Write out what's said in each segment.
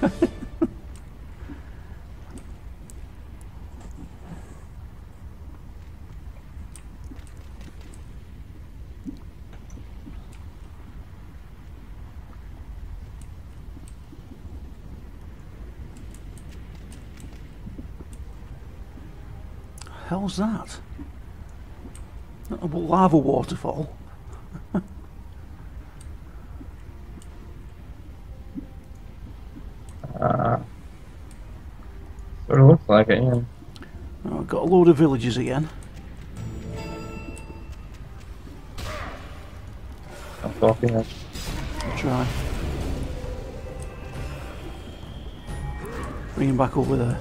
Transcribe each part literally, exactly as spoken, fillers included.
Hell's that? A lava waterfall. uh, sort of looks like it, yeah. Oh, I've got a load of villages again. I'm talking. I'll try. Bring him back over there.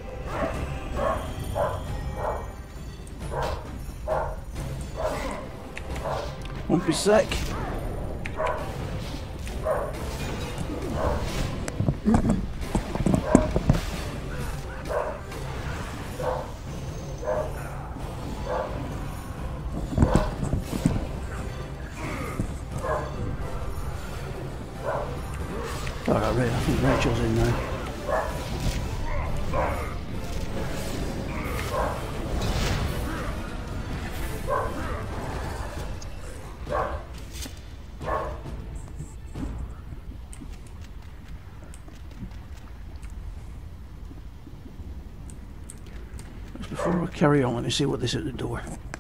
Won't be sick. Alright, I think Rachel's in now. Before we carry on, let me see what this is at the door.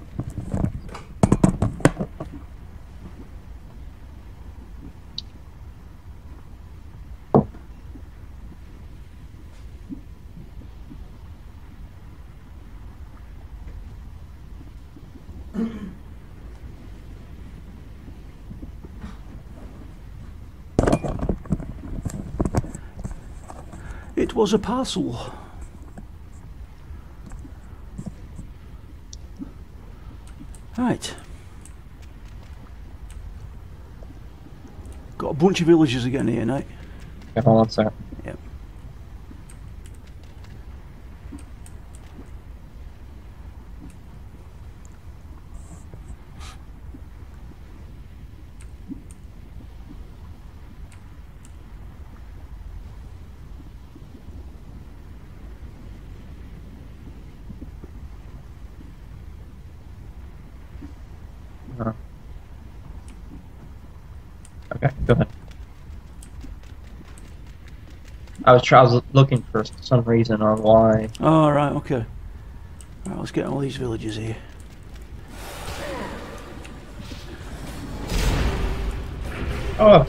It was a parcel. Right. Got a bunch of villagers again here now. Yeah, hold on a second. Yep. Uh, okay, go ahead. I was, I was looking for some reason on why. Oh, right, okay. Right, let's get all these villagers here. Oh!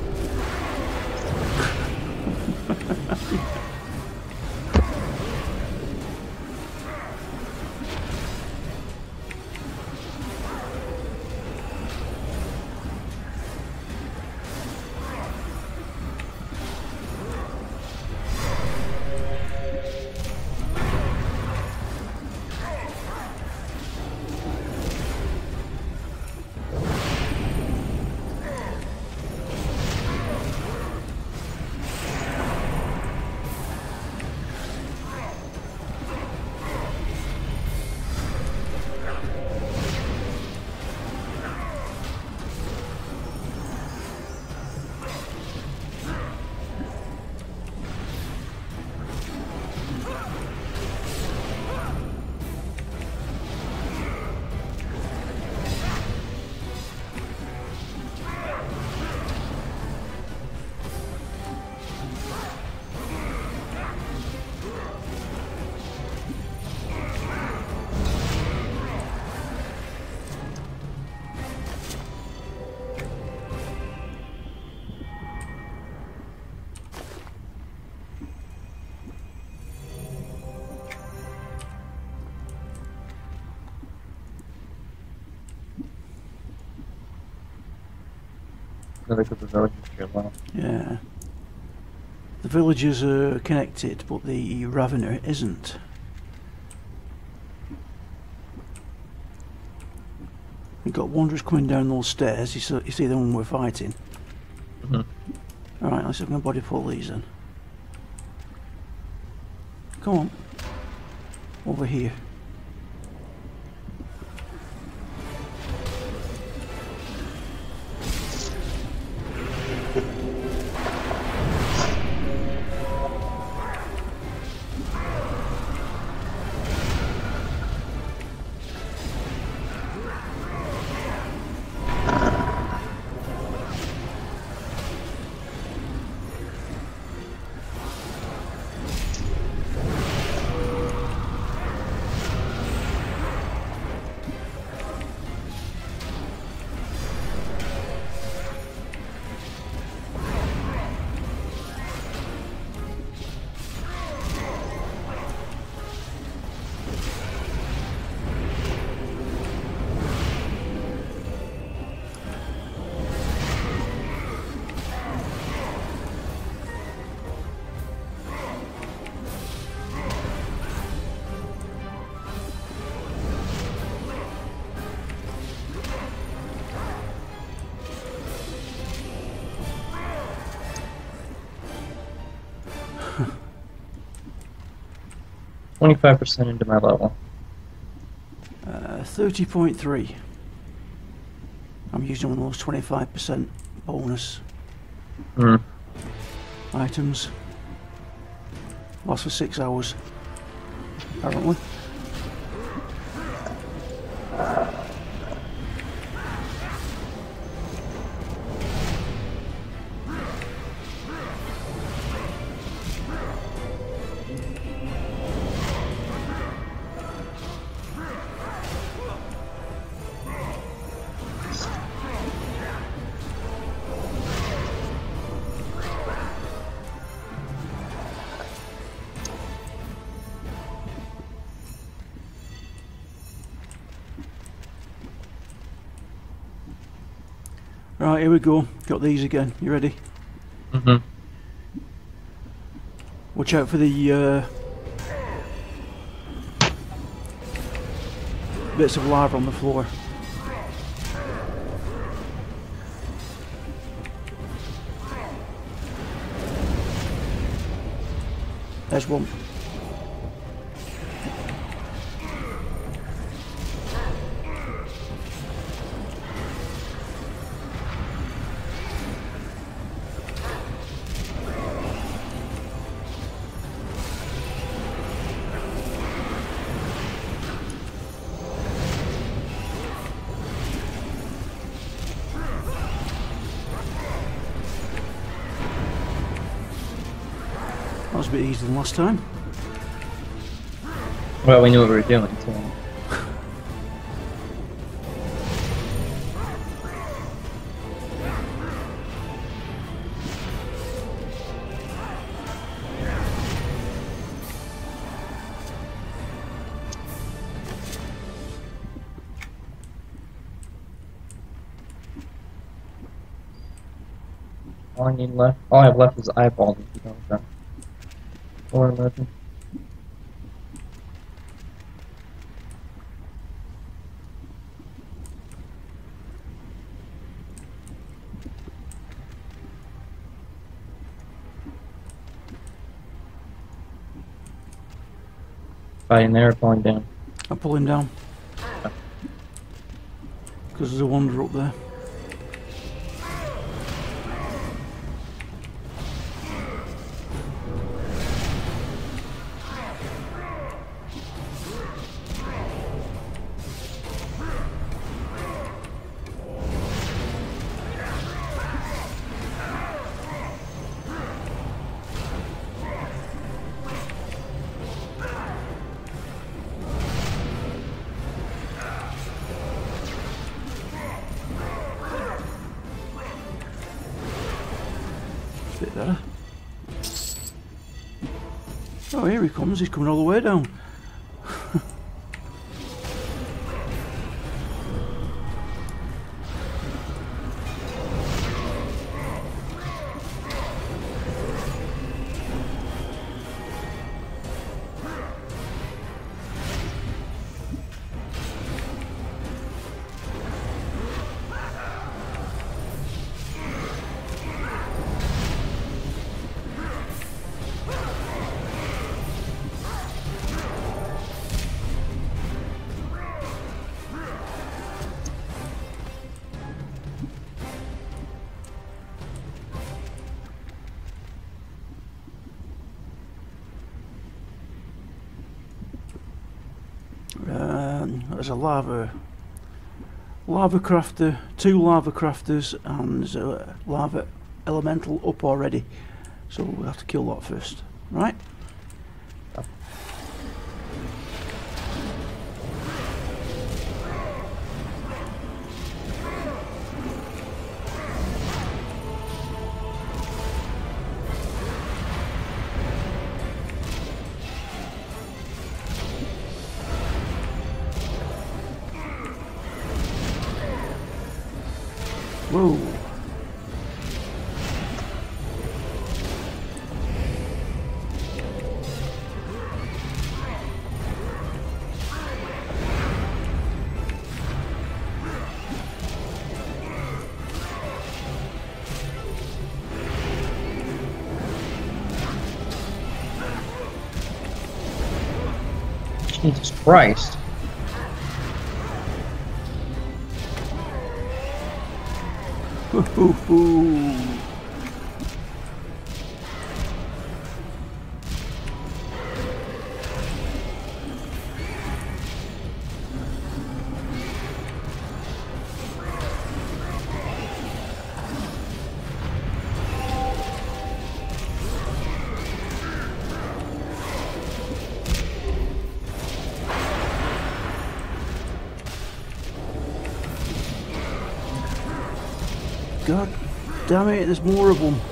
Look at the villagers here, well. Yeah. The villagers are connected, but the Ravener isn't. We've got wanderers coming down those stairs. You see, you see the one we're fighting? Mm-hmm. Alright, let's have my body pull these in. Come on. Over here. twenty-five percent into my level. Uh, thirty point three. I'm using one of those twenty-five percent bonus Hmm. items. Lasts for six hours, apparently. Right, here we go. Got these again. You ready? Mm-hmm. Watch out for the uh, bits of lava on the floor. There's one. That was a bit easier than last time. Well, we knew what we were doing, so. All I need left, all I have left is eyeballs. If you don't know. Four eleven. Fighting there, falling down. I'll pull him down. Because there's a wanderer up there. Bit better. Oh, here he comes. He's coming all the way down. Um, there's a lava lava crafter, two lava crafters, and there's a lava elemental up already. So we'll have to kill that first, right? Whoa. Jesus Christ. Hoo-hoo-hoo. God damn it, there's more of them.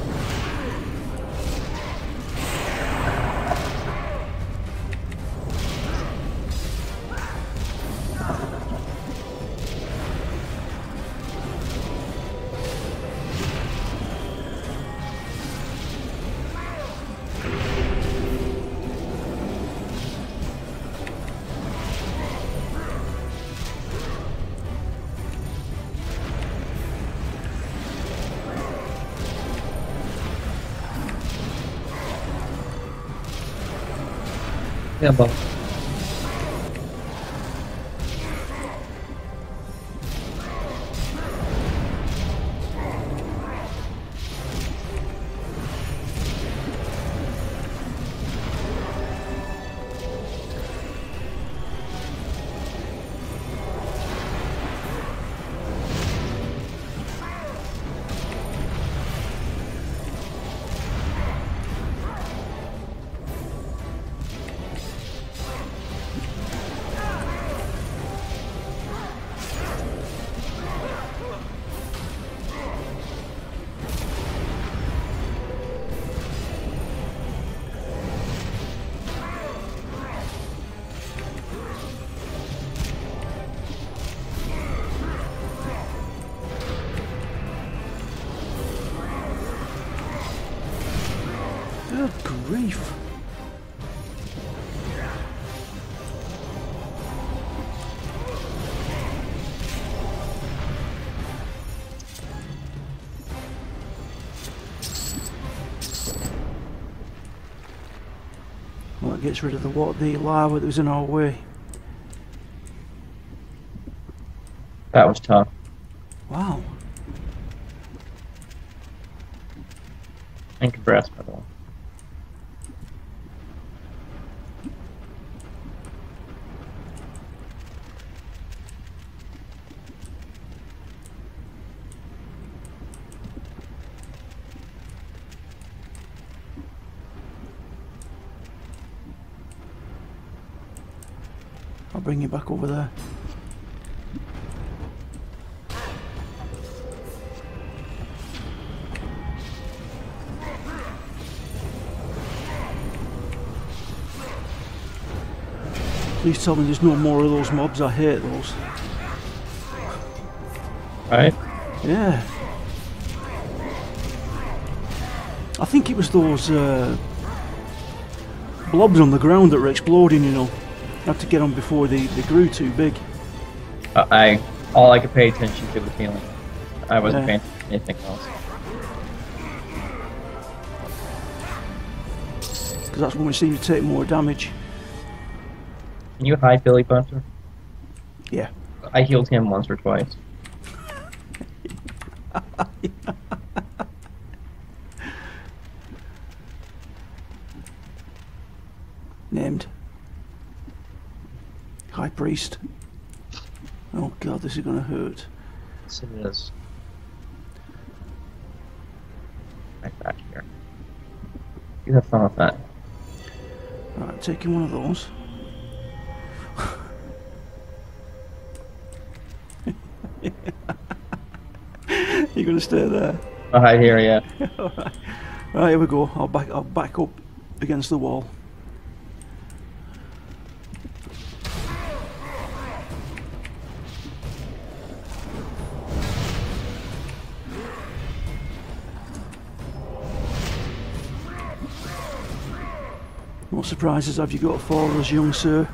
Yeah, but Good grief. Well, it gets rid of the what the lava that was in our way. that was tough. Wow. And congrats, by the way. I'll bring you back over there. Please tell me there's no more of those mobs. I hate those. Right? Yeah. I think it was those uh, blobs on the ground that were exploding, you know. You had to get them before they, they grew too big. Uh, I all I could pay attention to was healing. I wasn't Yeah. paying attention to anything else. Because that's when we seem to take more damage. Can you hide Billy Bunter? Yeah. I healed him once or twice. Named High Priest. Oh god, this is gonna hurt. Yes, it is. Right back here. You have fun with that. Right, taking one of those. You're gonna stay there. I'll hide here, yeah. Alright. Right, here we go. I'll back I'll back up against the wall. What surprises have you got for us, young sir?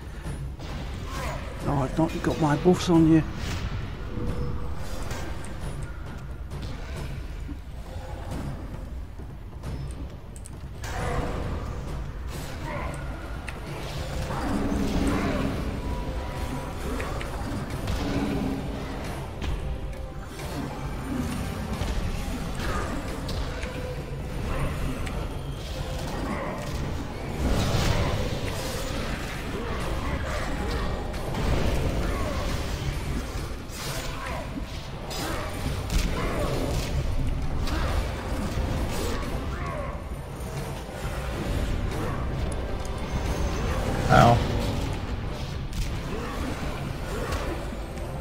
Oh, I've not got my buffs on you.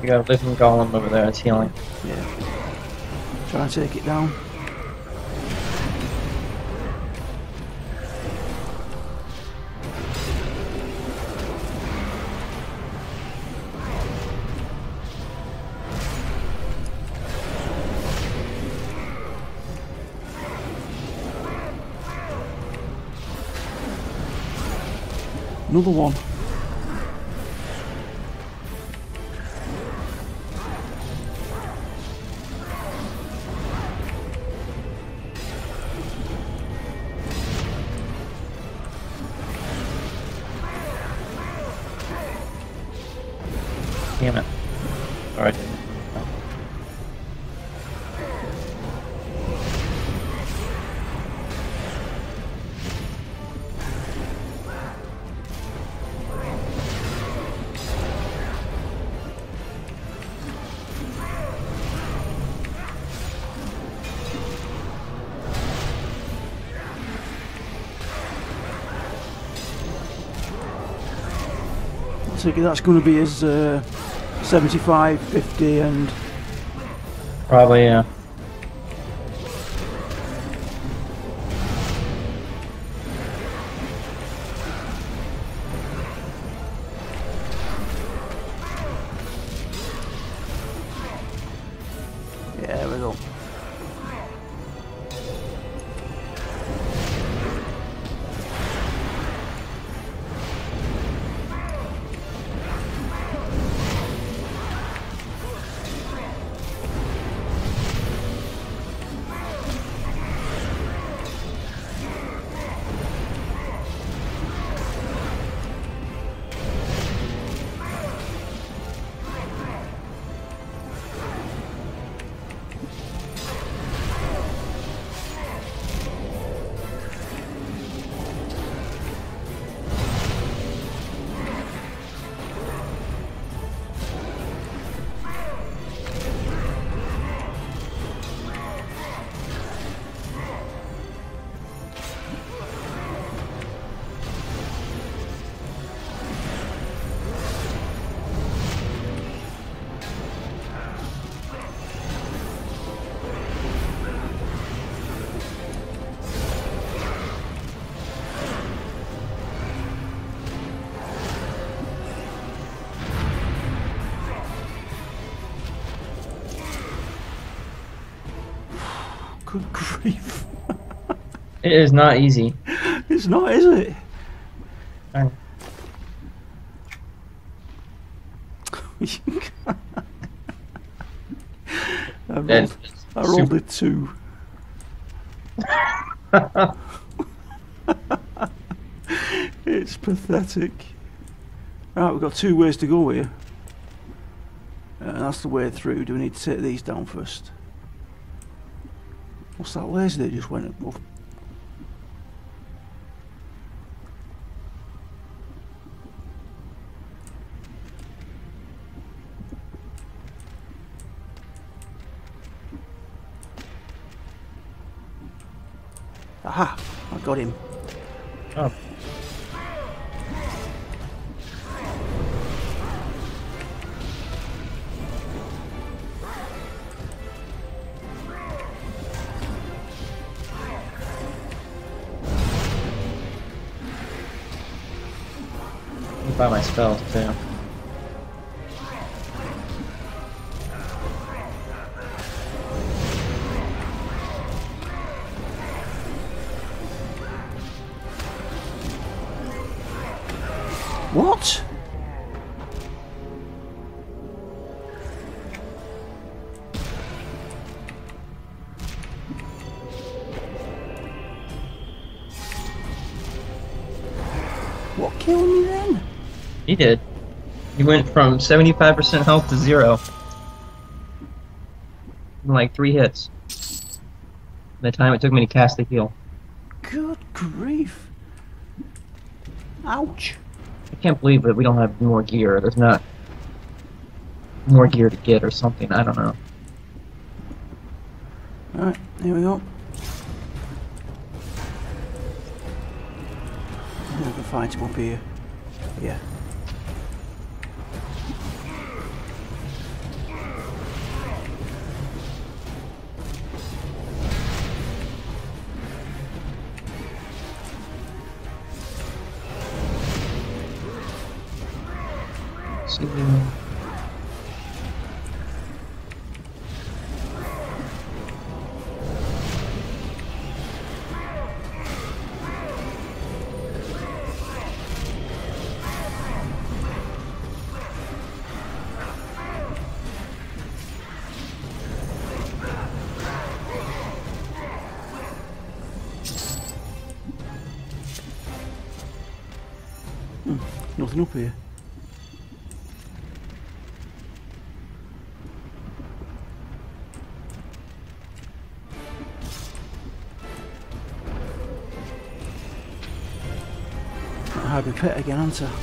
We got a living golem over there that's healing. Yeah. Try and take it down. Another one. Damn it. Alright. I think that's going to be his uh, seventy-five, fifty and... Probably, yeah. Yeah, there we go. Good grief. It is not easy. It's not, is it? I- I rolled, It's I rolled super- a two. It's pathetic. Right, we've got two ways to go here. Uh, that's the way through. Do we need to take these down first? What's that laser that just went above? Aha! I got him. Oh. Let me buy my spells too. What? What killed me then? He did. He went from seventy-five percent health to zero. In like three hits. The time it took me to cast the heal. Good grief. Ouch. I can't believe that we don't have more gear. There's not more gear to get or something. I don't know. Alright, here we go. I can find him up here. Yeah. See you. Nothing up here. I had my pet again, aren't I?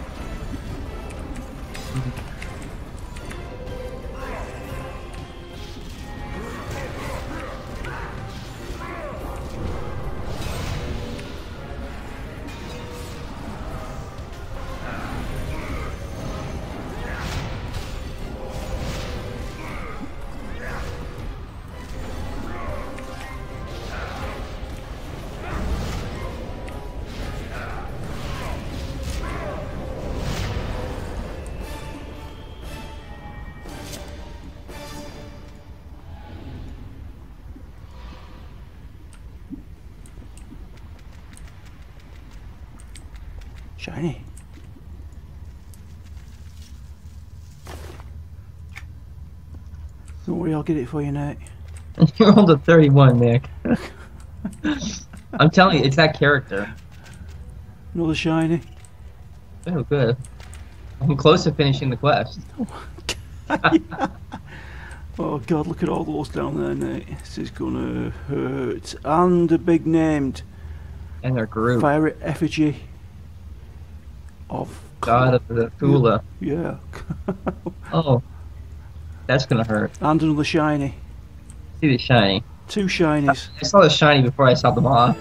Shiny. Don't worry, I'll get it for you, Nate. You rolled a thirty-one, Nick. I'm telling you, it's that character. Another shiny. Oh, good. I'm close to finishing the quest. Oh God, look at all those down there, Nate. This is gonna hurt. And a big named And their group. fire effigy of God of the Kula. Yeah. Oh. That's gonna hurt. And another shiny. See the shiny. Two shinies. I saw the shiny before I saw the moth.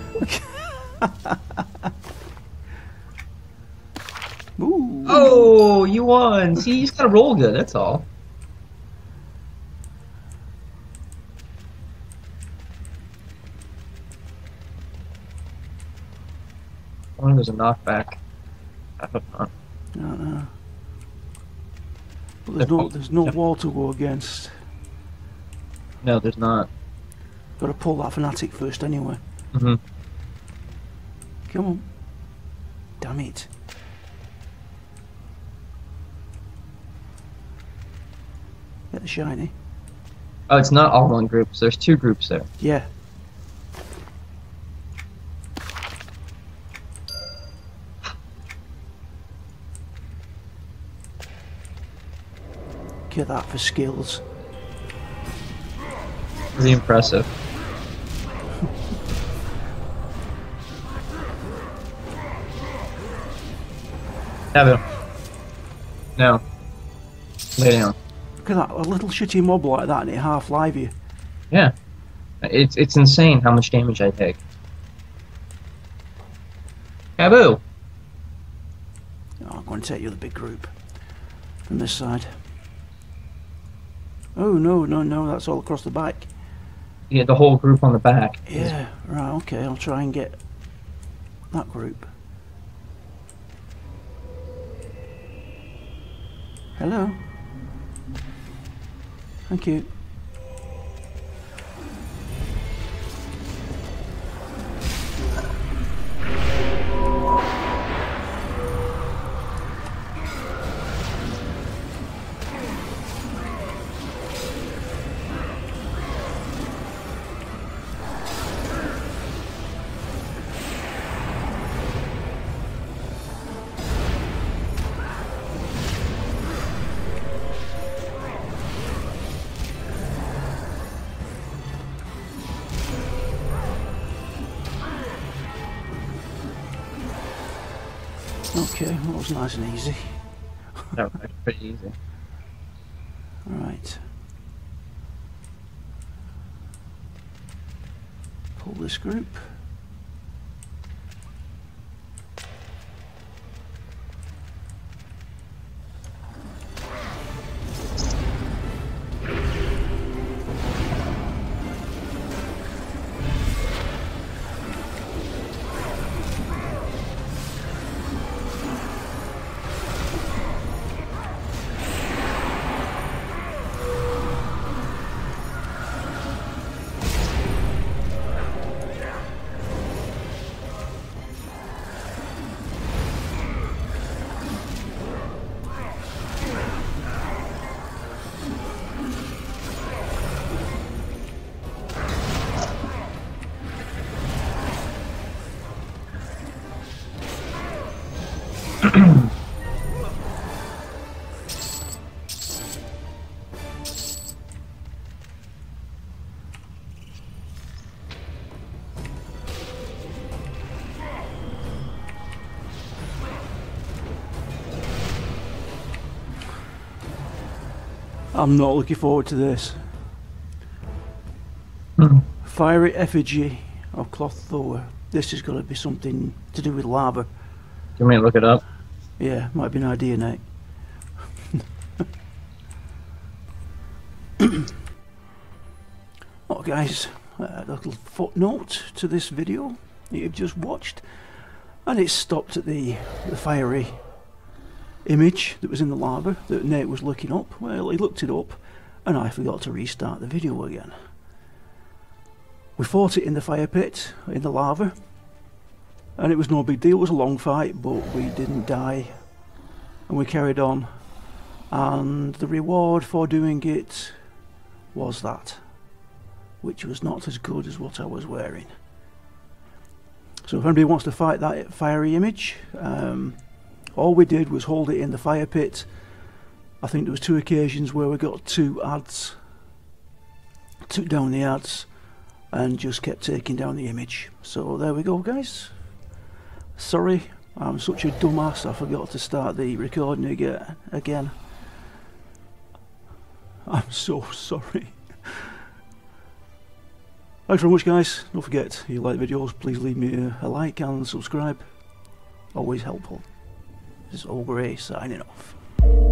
Ooh. Oh, you won! See, you just gotta roll good, that's all. I wonder if there's a knockback. I hope not. I don't know. But there's no, there's no wall to go against. No, there's not. Got to pull that fanatic first anyway. Mm-hmm. Come on. Damn it. Get the shiny. Oh, it's not all one group, so there's two groups there. Yeah. Get that for skills. Really impressive. Have it. No. Lay down. Look at that, a little shitty mob like that and it half live you. Yeah. It's it's insane how much damage I take. Kaboo! Oh, I'm going to take you the big group. From this side. Oh, no, no, no, that's all across the back. You get the whole group on the back. Yeah, right, okay, I'll try and get that group. Hello. Thank you. Okay, that was nice and easy. That was pretty easy. Right. Pull this group. I'm not looking forward to this. Hmm. Fiery effigy of Clotho. This is going to be something to do with lava. You may look it up. Yeah, might be an idea, Nate. Oh, guys, a little footnote to this video that you've just watched, and it stopped at the, the fiery image that was in the lava that Nate was looking up. Well, he looked it up, and I forgot to restart the video again. We fought it in the fire pit, in the lava, and it was no big deal. It was a long fight, but we didn't die, and we carried on, and the reward for doing it was that, which was not as good as what I was wearing. So if anybody wants to fight that fiery image, um, all we did was hold it in the fire pit. I think there was two occasions where we got two ads, took down the ads, and just kept taking down the image. So there we go, guys. Sorry, I'm such a dumbass, I forgot to start the recording again. again. I'm so sorry. Thanks very much, guys. Don't forget, if you like videos, please leave me a, a like and subscribe. Always helpful. This is Ogre signing off.